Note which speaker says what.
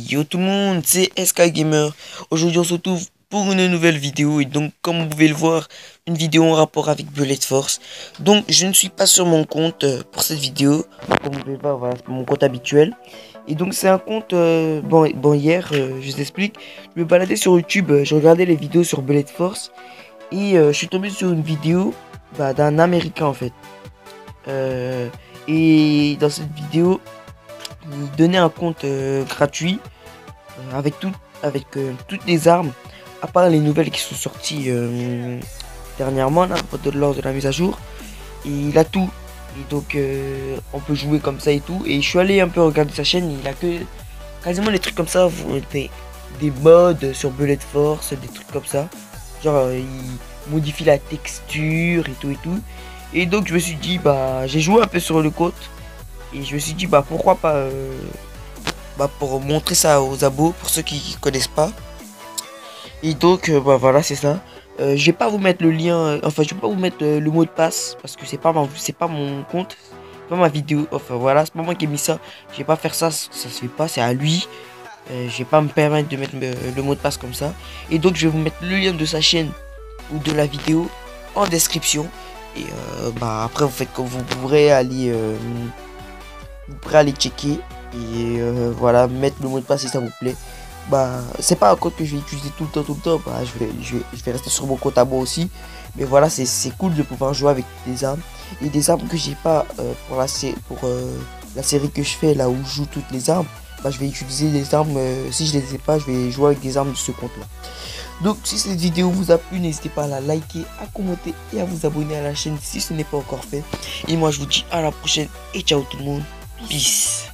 Speaker 1: Yo tout le monde, c'est SK Gamer. Aujourd'hui on se retrouve pour une nouvelle vidéo. Et donc comme vous pouvez le voir, une vidéo en rapport avec Bullet Force. Donc je ne suis pas sur mon compte pour cette vidéo. Comme vous pouvez le voir, voilà, c'est mon compte habituel. Et donc c'est un compte, bon hier, je vous explique. Je me baladais sur YouTube, je regardais les vidéos sur Bullet Force. Et je suis tombé sur une vidéo d'un américain en fait. Et dans cette vidéo, il donnait un compte gratuit avec toutes les armes, à part les nouvelles qui sont sorties dernièrement là, lors de la mise à jour. Et il a tout. Et donc on peut jouer comme ça et tout. Et je suis allé un peu regarder sa chaîne, il a que quasiment des trucs comme ça, des mods sur Bullet Force, des trucs comme ça. Genre il modifie la texture et tout et tout. Et donc je me suis dit j'ai joué un peu sur le compte. Et je me suis dit pourquoi pas pour montrer ça aux abos, pour ceux qui connaissent pas. Et donc voilà, c'est ça. Je vais pas vous mettre le lien, enfin je vais pas vous mettre le mot de passe parce que c'est pas mon compte, c'est pas ma vidéo, enfin voilà, c'est pas moi qui ai mis ça. Je vais pas faire ça, ça se fait pas, c'est à lui. Je vais pas me permettre de mettre le mot de passe comme ça. Et donc je vais vous mettre le lien de sa chaîne ou de la vidéo en description. Et après vous faites comme vous pourrez aller checker. Et voilà, mettre le mot de passe si ça vous plaît. C'est pas un code que je vais utiliser tout le temps. Je vais rester sur mon compte à moi aussi. Mais voilà, c'est cool de pouvoir jouer avec des armes. Et des armes que j'ai pas pour la série que je fais là où je joue toutes les armes. Je vais utiliser les armes, si je les ai pas, je vais jouer avec des armes de ce compte là. Donc si cette vidéo vous a plu, n'hésitez pas à la liker, à commenter et à vous abonner à la chaîne si ce n'est pas encore fait. Et moi je vous dis à la prochaine et ciao tout le monde. Peace.